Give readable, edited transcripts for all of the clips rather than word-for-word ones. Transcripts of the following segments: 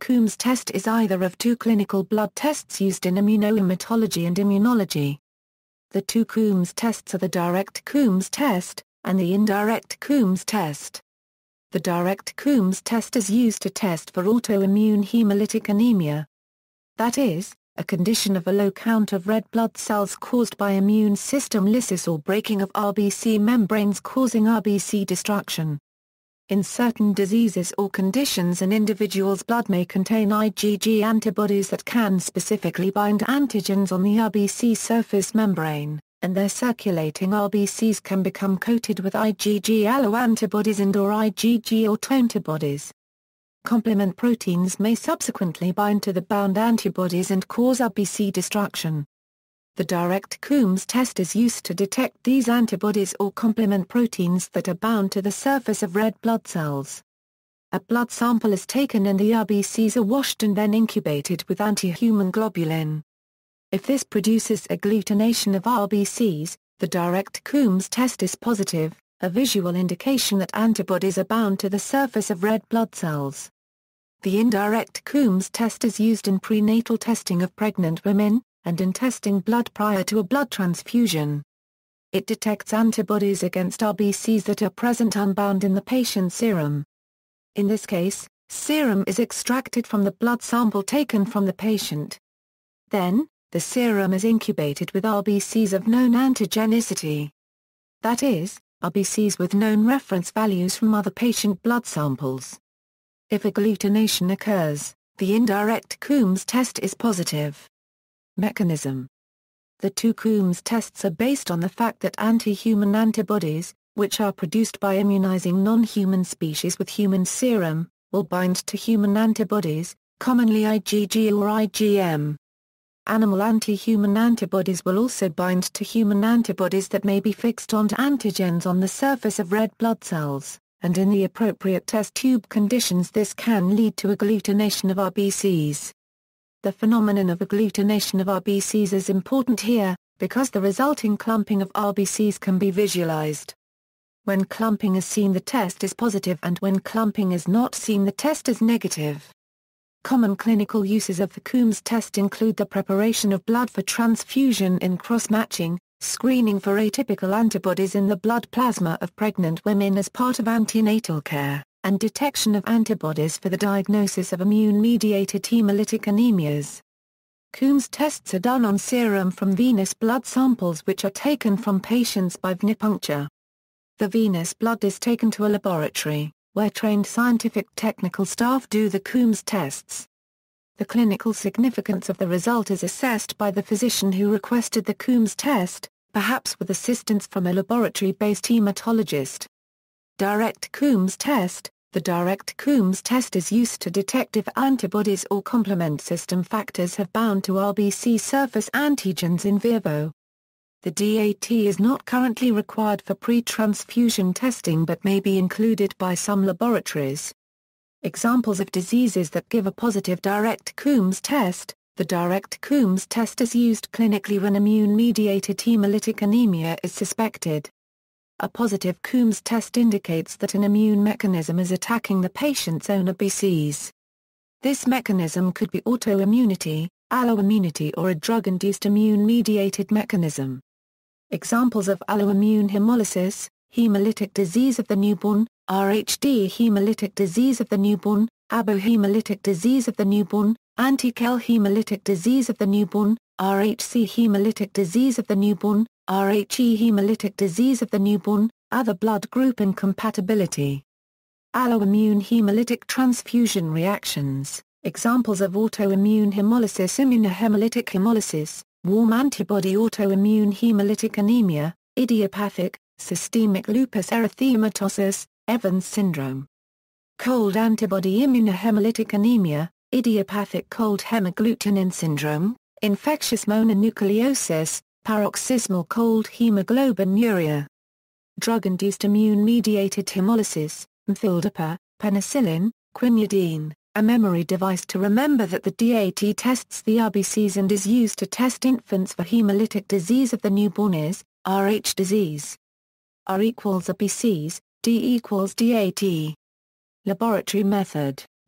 Coombs test is either of two clinical blood tests used in immunohematology and immunology. The two Coombs tests are the direct Coombs test and the indirect Coombs test. The direct Coombs test is used to test for autoimmune hemolytic anemia. That is, a condition of a low count of red blood cells caused by immune system lysis or breaking of RBC membranes causing RBC destruction. In certain diseases or conditions, an individual's blood may contain IgG antibodies that can specifically bind antigens on the RBC surface membrane, and their circulating RBCs can become coated with IgG alloantibodies and/or IgG autoantibodies. Complement proteins may subsequently bind to the bound antibodies and cause RBC destruction. The direct Coombs test is used to detect these antibodies or complement proteins that are bound to the surface of red blood cells. A blood sample is taken and the RBCs are washed and then incubated with anti-human globulin. If this produces agglutination of RBCs, the direct Coombs test is positive, a visual indication that antibodies are bound to the surface of red blood cells. The indirect Coombs test is used in prenatal testing of pregnant women, and in testing blood prior to a blood transfusion. It detects antibodies against RBCs that are present unbound in the patient's serum. In this case, serum is extracted from the blood sample taken from the patient. Then, the serum is incubated with RBCs of known antigenicity. That is, RBCs with known reference values from other patient blood samples. If agglutination occurs, the indirect Coombs test is positive. Mechanism. The two Coombs tests are based on the fact that anti-human antibodies, which are produced by immunizing non-human species with human serum, will bind to human antibodies, commonly IgG or IgM. Animal anti-human antibodies will also bind to human antibodies that may be fixed onto antigens on the surface of red blood cells, and in the appropriate test tube conditions this can lead to agglutination of RBCs. The phenomenon of agglutination of RBCs is important here, because the resulting clumping of RBCs can be visualized. When clumping is seen the test is positive and when clumping is not seen the test is negative. Common clinical uses of the Coombs test include the preparation of blood for transfusion in cross-matching, screening for atypical antibodies in the blood plasma of pregnant women as part of antenatal care, and detection of antibodies for the diagnosis of immune-mediated hemolytic anemias. Coombs tests are done on serum from venous blood samples which are taken from patients by venipuncture. The venous blood is taken to a laboratory, where trained scientific technical staff do the Coombs tests. The clinical significance of the result is assessed by the physician who requested the Coombs test, perhaps with assistance from a laboratory-based hematologist. Direct Coombs test. The direct Coombs test is used to detect if antibodies or complement system factors have bound to RBC surface antigens in vivo. The DAT is not currently required for pre-transfusion testing but may be included by some laboratories. Examples of diseases that give a positive direct Coombs test. The direct Coombs test is used clinically when immune-mediated hemolytic anemia is suspected. A positive Coombs test indicates that an immune mechanism is attacking the patient's own RBCs. This mechanism could be autoimmunity, alloimmunity or a drug-induced immune-mediated mechanism. Examples of alloimmune hemolysis, hemolytic disease of the newborn, RHD hemolytic disease of the newborn, ABO hemolytic disease of the newborn, anti-KEL hemolytic disease of the newborn, RHC hemolytic disease of the newborn, RHE hemolytic disease of the newborn, other blood group incompatibility. Alloimmune hemolytic transfusion reactions, examples of autoimmune hemolysis immunohemolytic hemolysis, warm antibody autoimmune hemolytic anemia, idiopathic, systemic lupus erythematosus, Evans syndrome. Cold antibody immunohemolytic anemia, idiopathic cold hemagglutinin syndrome, infectious mononucleosis, paroxysmal cold hemoglobinuria. Drug-induced immune-mediated hemolysis, methyldopa, penicillin, quinidine, a memory device to remember that the DAT tests the RBCs and is used to test infants for hemolytic disease of the newborn is, Rh disease. R equals RBCs, D equals DAT. Laboratory method.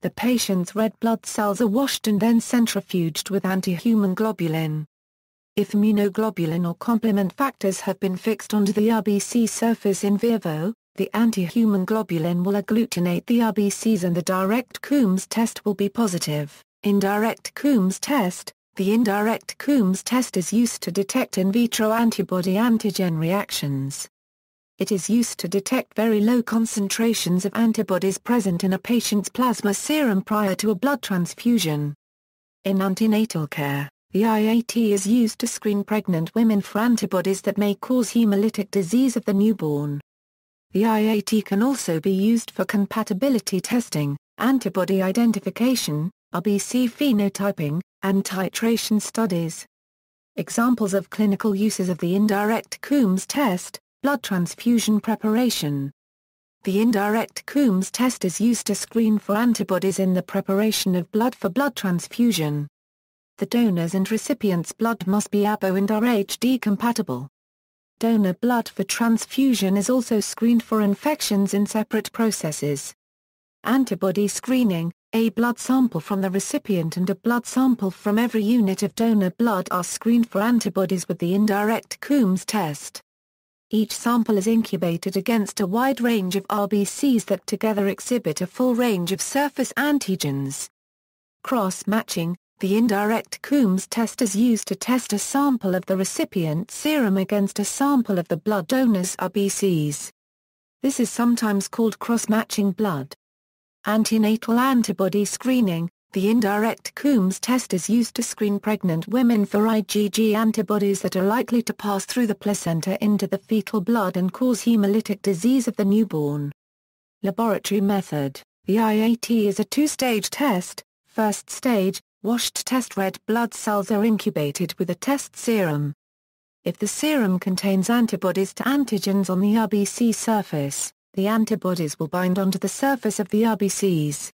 The patient's red blood cells are washed and then centrifuged with anti-human globulin. If immunoglobulin or complement factors have been fixed onto the RBC surface in vivo, the anti-human globulin will agglutinate the RBCs and the direct Coombs test will be positive. Indirect Coombs test. The indirect Coombs test is used to detect in vitro antibody-antigen reactions. It is used to detect very low concentrations of antibodies present in a patient's plasma serum prior to a blood transfusion. In antenatal care, the IAT is used to screen pregnant women for antibodies that may cause hemolytic disease of the newborn. The IAT can also be used for compatibility testing, antibody identification, RBC phenotyping, and titration studies. Examples of clinical uses of the indirect Coombs test: blood transfusion preparation. The indirect Coombs test is used to screen for antibodies in the preparation of blood for blood transfusion. The donor's and recipient's blood must be ABO and Rh-D compatible. Donor blood for transfusion is also screened for infections in separate processes. Antibody screening: a blood sample from the recipient and a blood sample from every unit of donor blood are screened for antibodies with the indirect Coombs test. Each sample is incubated against a wide range of RBCs that together exhibit a full range of surface antigens. Cross-matching: the indirect Coombs test is used to test a sample of the recipient's serum against a sample of the blood donor's RBCs. This is sometimes called cross-matching blood. Antenatal antibody screening: the indirect Coombs test is used to screen pregnant women for IgG antibodies that are likely to pass through the placenta into the fetal blood and cause hemolytic disease of the newborn. Laboratory method: the IAT is a two-stage test. First stage: washed test red blood cells are incubated with a test serum. If the serum contains antibodies to antigens on the RBC surface, the antibodies will bind onto the surface of the RBCs.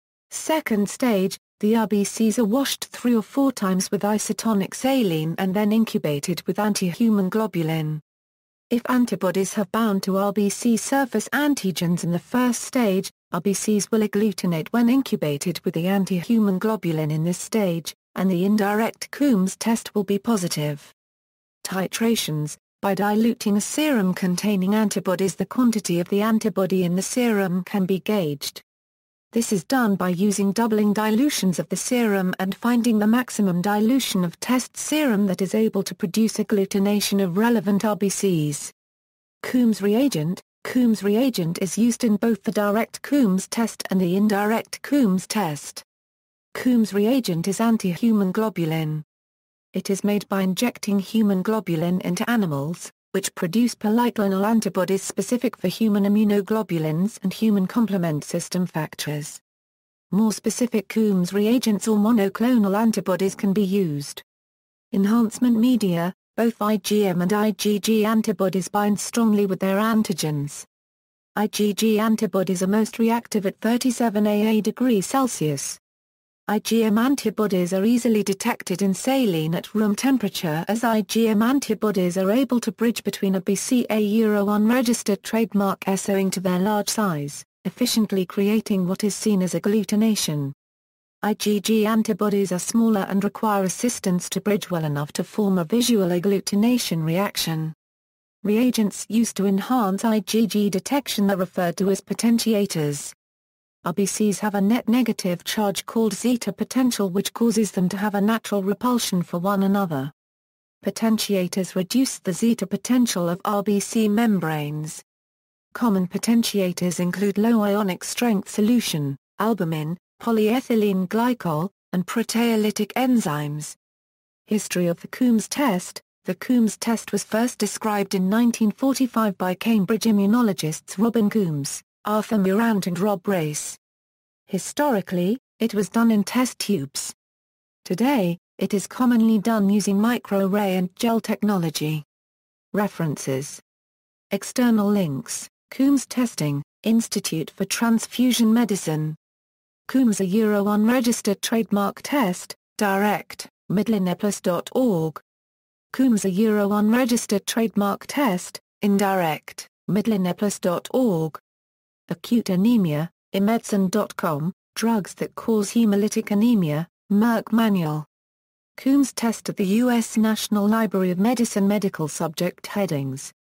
Second stage: the RBCs are washed 3 or 4 times with isotonic saline and then incubated with anti-human globulin. If antibodies have bound to RBC surface antigens in the first stage, RBCs will agglutinate when incubated with the anti-human globulin in this stage, and the indirect Coombs test will be positive. Titrations: by diluting a serum containing antibodies, the quantity of the antibody in the serum can be gauged. This is done by using doubling dilutions of the serum and finding the maximum dilution of test serum that is able to produce agglutination of relevant RBCs. Coombs reagent: Coombs reagent is used in both the direct Coombs test and the indirect Coombs test. Coombs reagent is anti-human globulin. It is made by injecting human globulin into animals, which produce polyclonal antibodies specific for human immunoglobulins and human complement system factors. More specific Coombs reagents or monoclonal antibodies can be used. Enhancement media: both IgM and IgG antibodies bind strongly with their antigens. IgG antibodies are most reactive at 37 °C. IgM antibodies are easily detected in saline at room temperature, as IgM antibodies are able to bridge between a BCA-1 registered trademark S owing to their large size, efficiently creating what is seen as agglutination. IgG antibodies are smaller and require assistance to bridge well enough to form a visual agglutination reaction. Reagents used to enhance IgG detection are referred to as potentiators. RBCs have a net negative charge called zeta potential, which causes them to have a natural repulsion for one another. Potentiators reduce the zeta potential of RBC membranes. Common potentiators include low ionic strength solution, albumin, polyethylene glycol, and proteolytic enzymes. History of the Coombs test: the Coombs test was first described in 1945 by Cambridge immunologists Robin Coombs, Arthur Morant and Rob Race. Historically, it was done in test tubes. Today, it is commonly done using microarray and gel technology. References. External links: Coombs testing, Institute for Transfusion Medicine. Coombs a Euro-1 registered trademark test, direct, midlineplus.org. Coombs a Euro-1 registered trademark test, indirect, midlineplus.org. Acute anemia, imedicine.com, Drugs that cause hemolytic anemia, Merck Manual. Coombs test at the U.S. National Library of Medicine. Medical subject headings.